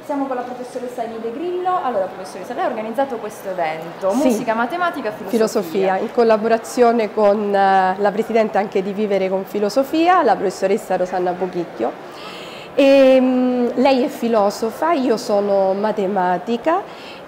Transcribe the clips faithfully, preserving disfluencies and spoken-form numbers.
Siamo con la professoressa Emide Grillo. Allora, professoressa, lei ha organizzato questo evento, Sì. musica, matematica, filosofia. Filosofia, in collaborazione con eh, la presidente anche di Vivere con Filosofia, la professoressa Rosanna Pochicchio. E, mh, lei è filosofa, io sono matematica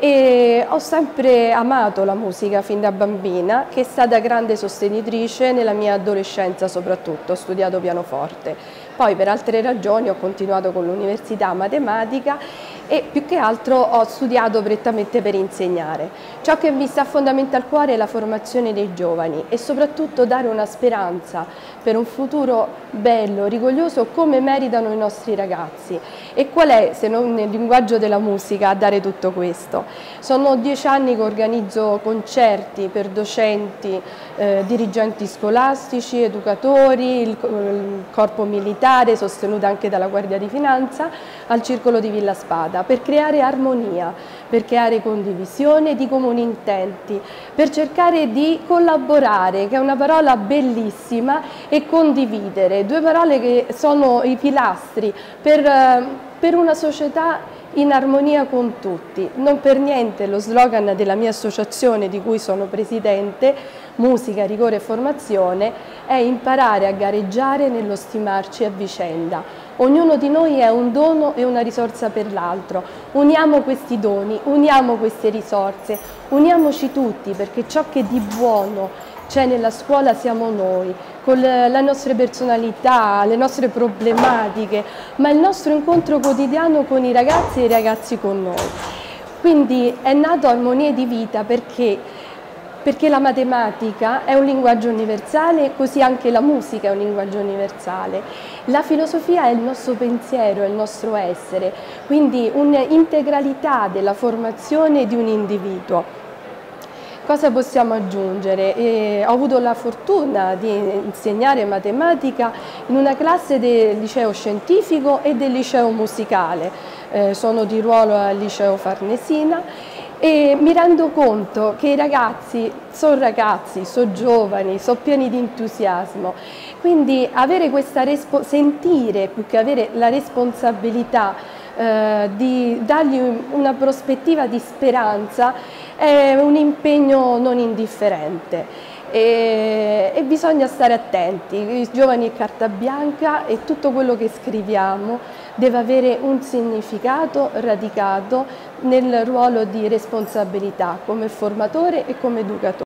e ho sempre amato la musica fin da bambina, che è stata grande sostenitrice nella mia adolescenza soprattutto, ho studiato pianoforte. Poi per altre ragioni ho continuato con l'università matematica e più che altro ho studiato prettamente per insegnare. Ciò che mi sta fondamentalmente al cuore è la formazione dei giovani e soprattutto dare una speranza per un futuro bello, rigoglioso come meritano i nostri ragazzi. E qual è, se non nel linguaggio della musica, a dare tutto questo? Sono dieci anni che organizzo concerti per docenti, eh, dirigenti scolastici, educatori, il, il corpo militare, sostenuta anche dalla Guardia di Finanza, al Circolo di Villa Spada, per creare armonia, per creare condivisione di comuni intenti, per cercare di collaborare, che è una parola bellissima, e condividere, due parole che sono i pilastri per, per una società in armonia con tutti. Non per niente lo slogan della mia associazione, di cui sono presidente, Musica, Rigore e Formazione, è imparare a gareggiare nello stimarci a vicenda. Ognuno di noi è un dono e una risorsa per l'altro. Uniamo questi doni, uniamo queste risorse, uniamoci tutti, perché ciò che di buono c'è nella scuola siamo noi, con le nostre personalità, le nostre problematiche, ma il nostro incontro quotidiano con i ragazzi e i ragazzi con noi. Quindi è nato Armonie di Vita perché, perché la matematica è un linguaggio universale, così anche la musica è un linguaggio universale. La filosofia è il nostro pensiero, è il nostro essere, quindi un'integralità della formazione di un individuo. Cosa possiamo aggiungere? Eh, ho avuto la fortuna di insegnare matematica in una classe del liceo scientifico e del liceo musicale, eh, sono di ruolo al liceo Farnesina e mi rendo conto che i ragazzi sono ragazzi, sono giovani, sono pieni di entusiasmo, quindi avere questa sentire più che avere la responsabilità Eh, di dargli una prospettiva di speranza è un impegno non indifferente e, e bisogna stare attenti. I giovani è carta bianca e tutto quello che scriviamo deve avere un significato radicato nel ruolo di responsabilità come formatore e come educatore.